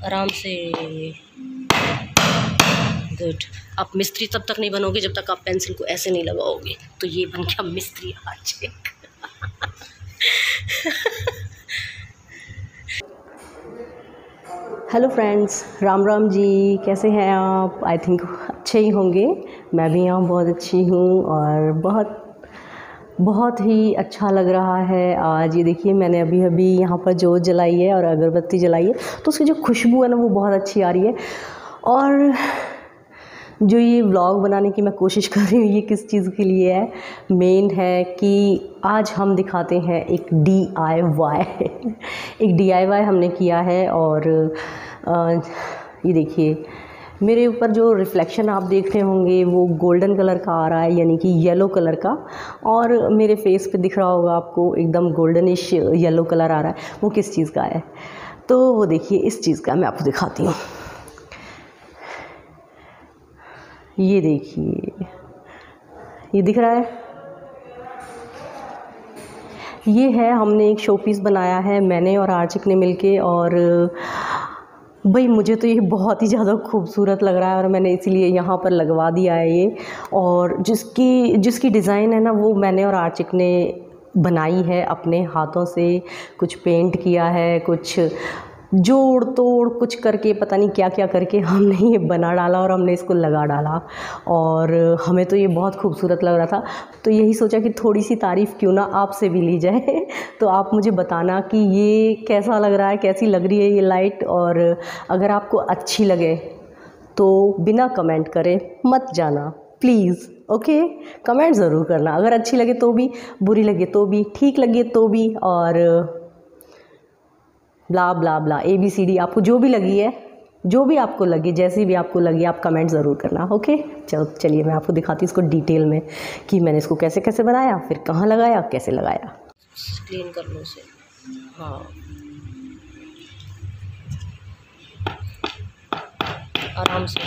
आराम से। गुड। आप मिस्त्री तब तक नहीं बनोगे जब तक आप पेंसिल को ऐसे नहीं लगाओगे। तो ये बन गया मिस्त्री आशिक। हेलो फ्रेंड्स, राम राम जी, कैसे हैं आप? आई थिंक अच्छे ही होंगे। मैं भी यहाँ बहुत अच्छी हूँ और बहुत ही अच्छा लग रहा है आज। ये देखिए, मैंने अभी अभी यहाँ पर जोत जलाई है और अगरबत्ती जलाई है, तो उसकी जो खुशबू है ना वो बहुत अच्छी आ रही है। और जो ये व्लॉग बनाने की मैं कोशिश कर रही हूँ, ये किस चीज़ के लिए है? मेन है कि आज हम दिखाते हैं एक DIY। एक DIY हमने किया है। और ये देखिए, मेरे ऊपर जो रिफ्लेक्शन आप देख रहे होंगे वो गोल्डन कलर का आ रहा है, यानी कि येलो कलर का। और मेरे फेस पे दिख रहा होगा आपको एकदम गोल्डनिश येलो कलर आ रहा है। वो किस चीज़ का है? तो वो देखिए, इस चीज़ का मैं आपको दिखाती हूँ। ये देखिए, ये दिख रहा है, ये है, हमने एक शो पीस बनाया है मैंने और आर्चिक ने मिलके। और भाई मुझे तो ये बहुत ही ज़्यादा खूबसूरत लग रहा है और मैंने इसीलिए यहाँ पर लगवा दिया है ये। और जिसकी डिज़ाइन है ना वो मैंने और आर्चिक ने बनाई है अपने हाथों से। कुछ पेंट किया है, कुछ जोड़ तोड़ कुछ करके, पता नहीं क्या क्या करके हमने ये बना डाला और हमने इसको लगा डाला। और हमें तो ये बहुत खूबसूरत लग रहा था, तो यही सोचा कि थोड़ी सी तारीफ़ क्यों ना आपसे भी ली जाए। तो आप मुझे बताना कि ये कैसा लग रहा है, कैसी लग रही है ये लाइट। और अगर आपको अच्छी लगे तो बिना कमेंट करे मत जाना प्लीज़, ओके? कमेंट ज़रूर करना, अगर अच्छी लगे तो भी, बुरी लगे तो भी, ठीक लगे तो भी, और ब्ला ब्ला ब्ला ABCD, आपको जो भी लगी है, जो भी आपको लगे, जैसी भी आपको लगी, आप कमेंट ज़रूर करना, ओके? चलिए मैं आपको दिखाती हूँ इसको डिटेल में कि मैंने इसको कैसे कैसे बनाया, फिर कहाँ लगाया, कैसे लगाया। क्लीन कर लो इसे। हाँ, आराम से।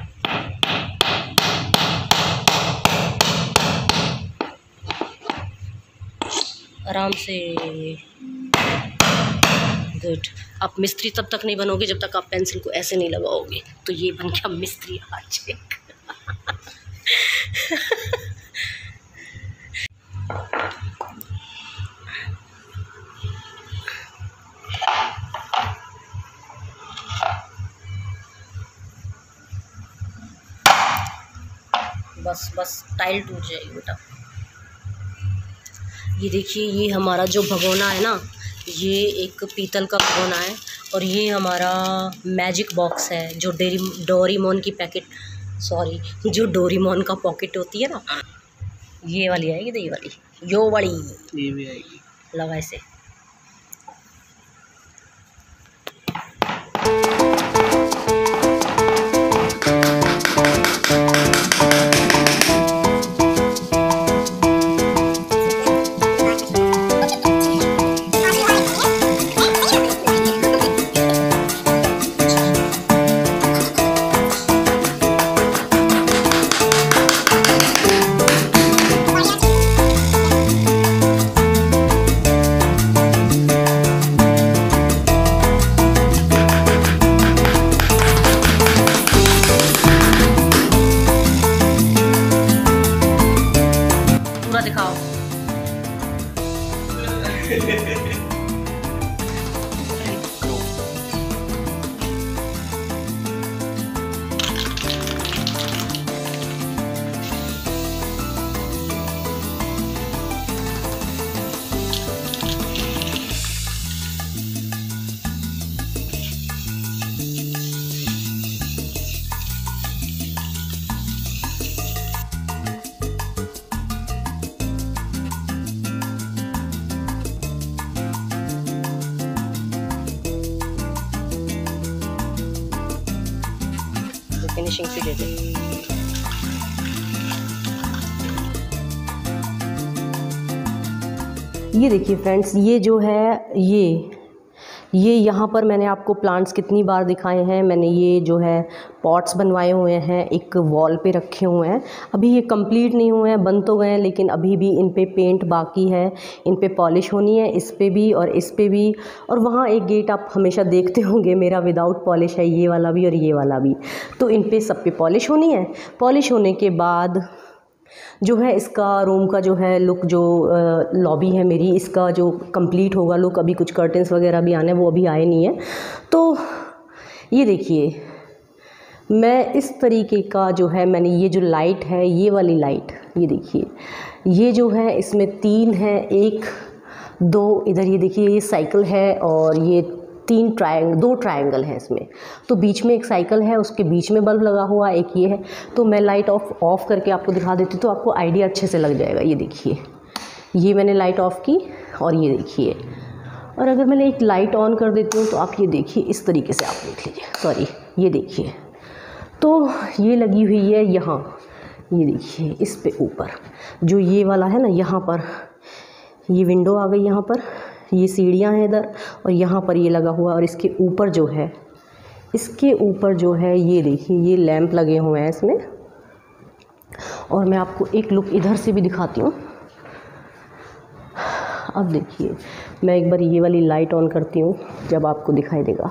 आराम से। गुड। आप मिस्त्री तब तक नहीं बनोगे जब तक आप पेंसिल को ऐसे नहीं लगाओगे। तो ये बन गया मिस्त्री आशिक। बस बस, टाइल टूट जाएगी बेटा। ये देखिए, ये हमारा जो भगोना है ना, ये एक पीतल का भगोना है। और ये हमारा मैजिक बॉक्स है, जो डोरेमोन की पैकेट, सॉरी, जो डोरेमोन का पॉकेट होती है ना, ये वाली आएगी, ये वाली, यो वाली, ये भी आएगी। लगा इसे। दिखाओ। फिनिशिंग सी दे दे। ये देखिए फ्रेंड्स, ये जो है ये यहाँ पर मैंने आपको प्लांट्स कितनी बार दिखाए हैं। मैंने ये जो है पॉट्स बनवाए हुए हैं, एक वॉल पे रखे हुए हैं। अभी ये कंप्लीट नहीं हुए हैं, बन तो गए हैं लेकिन अभी भी इन पे पेंट बाकी है, इन पे पॉलिश होनी है, इस पे भी और इस पे भी। और वहाँ एक गेट आप हमेशा देखते होंगे मेरा विदाउट पॉलिश है, ये वाला भी और ये वाला भी। तो इन पे सब पे पॉलिश होनी है। पॉलिश होने के बाद जो है इसका रूम का जो है लुक, जो लॉबी है मेरी, इसका जो कंप्लीट होगा लुक। अभी कुछ कर्टन्स वगैरह भी आने, वो अभी आए नहीं हैं। तो ये देखिए, मैं इस तरीके का जो है मैंने ये जो लाइट है, ये वाली लाइट, ये देखिए, ये जो है इसमें 3 है, 1 2 इधर ये देखिए ये साइकिल है और ये 2 ट्रायंगल हैं इसमें। तो बीच में एक साइकिल है, उसके बीच में बल्ब लगा हुआ, एक ये है। तो मैं लाइट ऑफ करके आपको दिखा देती हूँ तो आपको आइडिया अच्छे से लग जाएगा। ये देखिए, ये मैंने लाइट ऑफ़ की और ये देखिए, और अगर मैंने एक लाइट ऑन कर देती हूँ तो आप ये देखिए, इस तरीके से आप देख लीजिए, सॉरी ये देखिए। तो ये लगी हुई है यहाँ, ये देखिए इस पे ऊपर जो ये वाला है ना, यहाँ पर ये विंडो आ गई, यहाँ पर ये सीढ़ियाँ हैं इधर, और यहाँ पर ये लगा हुआ। और इसके ऊपर जो है, इसके ऊपर जो है ये देखिए ये लैंप लगे हुए हैं इसमें। और मैं आपको एक लुक इधर से भी दिखाती हूँ। अब देखिए, मैं एक बार ये वाली लाइट ऑन करती हूँ, जब आपको दिखाई देगा।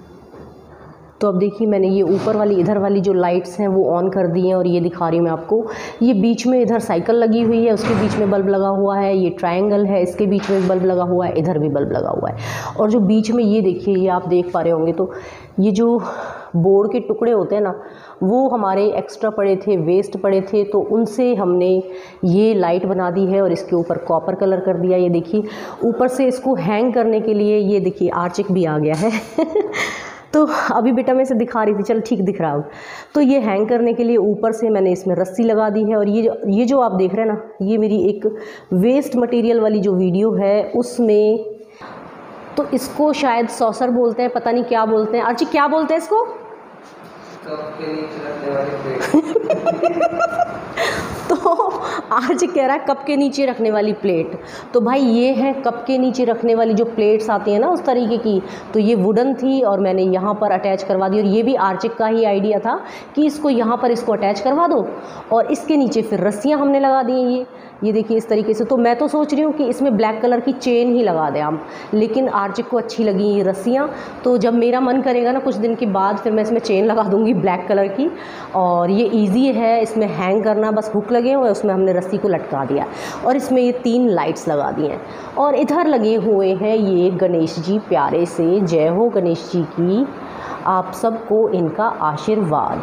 तो अब देखिए, मैंने ये ऊपर वाली इधर वाली जो लाइट्स हैं वो ऑन कर दी हैं और ये दिखा रही हूँ मैं आपको। ये बीच में इधर साइकिल लगी हुई है, उसके बीच में बल्ब लगा हुआ है, ये ट्रायंगल है, इसके बीच में बल्ब लगा हुआ है, इधर भी बल्ब लगा हुआ है। और जो बीच में ये देखिए, ये आप देख पा रहे होंगे, तो ये जो बोर्ड के टुकड़े होते हैं ना, वो हमारे एक्स्ट्रा पड़े थे, वेस्ट पड़े थे, तो उनसे हमने ये लाइट बना दी है और इसके ऊपर कॉपर कलर कर दिया। ये देखिए, ऊपर से इसको हैंग करने के लिए ये देखिए आर्चिक भी आ गया है तो अभी बेटा मैं इसे दिखा रही थी, चल ठीक दिख रहा हो। तो ये हैंग करने के लिए ऊपर से मैंने इसमें रस्सी लगा दी है। और ये जो आप देख रहे हैं ना, ये मेरी एक वेस्ट मटेरियल वाली जो वीडियो है उसमें, तो इसको शायद सॉसर बोलते हैं, पता नहीं क्या बोलते हैं। अर्ची क्या बोलते हैं इसको? कप के नीचे रखने वाली प्लेट तो आज कह रहा है कप के नीचे रखने वाली प्लेट। तो भाई ये है कप के नीचे रखने वाली जो प्लेट्स आती हैं ना उस तरीके की। तो ये वुडन थी और मैंने यहाँ पर अटैच करवा दी। और ये भी आर्चिक का ही आइडिया था कि इसको यहाँ पर इसको अटैच करवा दो और इसके नीचे फिर रस्सियाँ हमने लगा दी हैं ये देखिए इस तरीके से। तो मैं तो सोच रही हूँ कि इसमें ब्लैक कलर की चेन ही लगा दें हम, लेकिन आर्चिक को अच्छी लगी ये रस्सियाँ। तो जब मेरा मन करेगा ना कुछ दिन के बाद, फिर मैं इसमें चेन लगा दूँगी ब्लैक कलर की। और ये ईजी है इसमें हैंग करना, बस हुक लगे हुए, उसमें हमने रस्सी को लटका दिया और इसमें ये 3 लाइट्स लगा दी हैं। और इधर लगे हुए हैं ये गणेश जी प्यारे से, जय हो गणेश जी की, आप सबको इनका आशीर्वाद।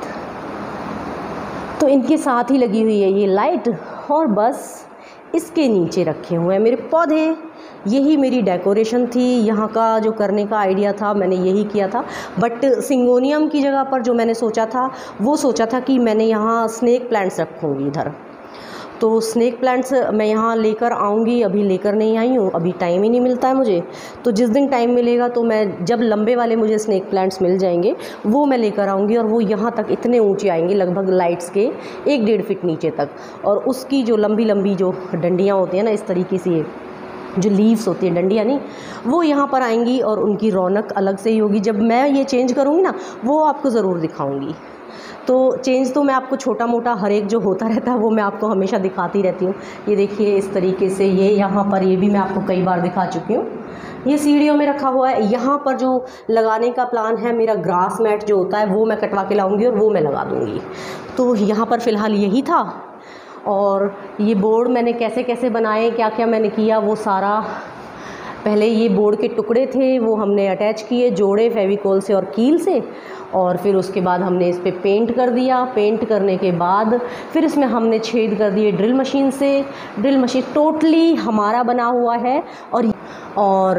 तो इनके साथ ही लगी हुई है ये लाइट। और बस इसके नीचे रखे हुए हैं मेरे पौधे। यही मेरी डेकोरेशन थी, यहाँ का जो करने का आइडिया था मैंने यही किया था। बट सिंगोनियम की जगह पर जो मैंने सोचा था, वो सोचा था कि मैंने यहाँ स्नेक प्लांट्स रखूँगी इधर। तो स्नेक प्लांट्स मैं यहाँ लेकर आऊँगी, अभी लेकर नहीं आई हूँ, अभी टाइम ही नहीं मिलता है मुझे। तो जिस दिन टाइम मिलेगा तो मैं, जब लंबे वाले मुझे स्नेक प्लांट्स मिल जाएंगे वो मैं लेकर आऊँगी। और वो यहाँ तक इतने ऊंचे आएंगे, लगभग लाइट्स के 1-1.5 फीट नीचे तक। और उसकी जो लंबी लंबी जो डंडियाँ होती हैं ना, इस तरीके से जो लीव्स होती हैं, डंडियाँ नहीं, वो यहाँ पर आएंगी और उनकी रौनक अलग से ही होगी। जब मैं ये चेंज करूँगी ना, वो आपको ज़रूर दिखाऊँगी। तो चेंज तो मैं आपको छोटा मोटा हर एक जो होता रहता है वो मैं आपको हमेशा दिखाती रहती हूँ। ये देखिए इस तरीके से, ये यहाँ पर, ये भी मैं आपको कई बार दिखा चुकी हूँ। ये सीढ़ियों में रखा हुआ है। यहाँ पर जो लगाने का प्लान है मेरा, ग्रास मैट जो होता है वो मैं कटवा के लाऊंगी और वो मैं लगा दूँगी। तो यहाँ पर फ़िलहाल यही था। और ये बोर्ड मैंने कैसे कैसे बनाए, क्या क्या मैंने किया, वो सारा, पहले ये बोर्ड के टुकड़े थे वो हमने अटैच किए, जोड़े फेविकोल से और कील से। और फिर उसके बाद हमने इस पे पेंट कर दिया। पेंट करने के बाद फिर इसमें हमने छेद कर दिए ड्रिल मशीन से। ड्रिल मशीन टोटली हमारा बना हुआ है। और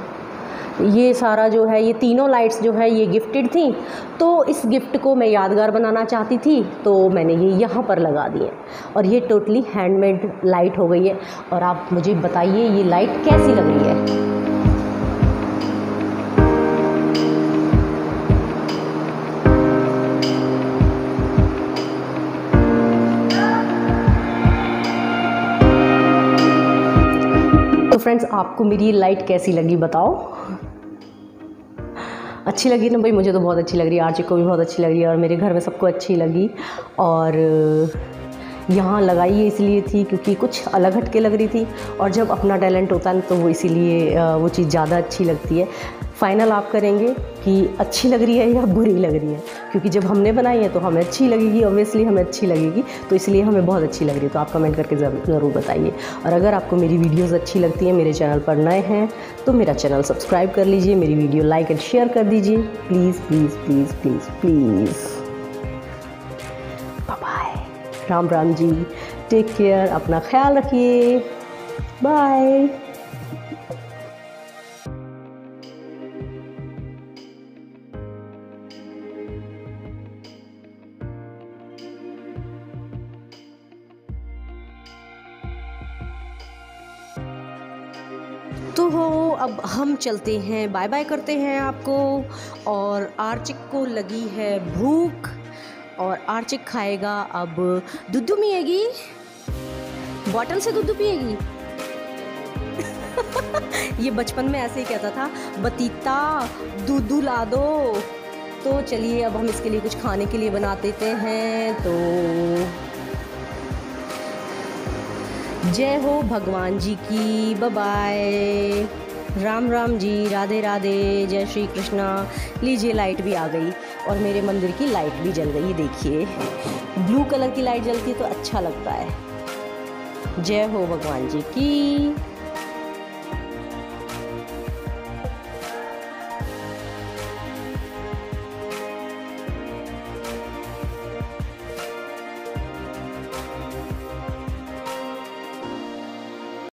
ये सारा जो है, ये तीनों लाइट्स जो है ये गिफ्टेड थी। तो इस गिफ्ट को मैं यादगार बनाना चाहती थी, तो मैंने ये यहाँ पर लगा दी है। और ये टोटली हैंडमेड लाइट हो गई है। और आप मुझे बताइए ये लाइट कैसी लग रही है। तो फ्रेंड्स, आपको मेरी ये लाइट कैसी लगी बताओ। अच्छी लगी ना भाई? मुझे तो बहुत अच्छी लग रही है, आर्चिक को भी बहुत अच्छी लग रही है और मेरे घर में सबको अच्छी लगी। और यहाँ लगाई है इसलिए थी क्योंकि कुछ अलग हट के लग रही थी, और जब अपना टैलेंट होता है तो वो इसीलिए वो चीज़ ज़्यादा अच्छी लगती है। फाइनल आप करेंगे कि अच्छी लग रही है या बुरी लग रही है, क्योंकि जब हमने बनाई है तो हमें अच्छी लगेगी, ऑब्वियसली हमें अच्छी लगेगी, तो इसलिए हमें बहुत अच्छी लग रही है। तो आप कमेंट करके ज़रूर बताइए। और अगर आपको मेरी वीडियोज़ अच्छी लगती हैं, मेरे चैनल पर नए हैं, तो मेरा चैनल सब्सक्राइब कर लीजिए, मेरी वीडियो लाइक एंड शेयर कर दीजिए, please please please please please. Bye, Ram Ram ji, take care, अपना ख्याल रखिए, बाय। तो अब हम चलते हैं, बाय बाय करते हैं आपको। और आर्चिक को लगी है भूख और आर्चिक खाएगा अब दूध पिएगी, बॉटल से दूध पिएगी। ये बचपन में ऐसे ही कहता था, बतीता दूध ला दो। तो चलिए अब हम इसके लिए कुछ खाने के लिए बना देते हैं। तो जय हो भगवान जी की, बाय बाय, राम राम जी, राधे राधे, जय श्री कृष्णा। लीजिए लाइट भी आ गई और मेरे मंदिर की लाइट भी जल गई, देखिए ब्लू कलर की लाइट जलती है तो अच्छा लगता है। जय हो भगवान जी की।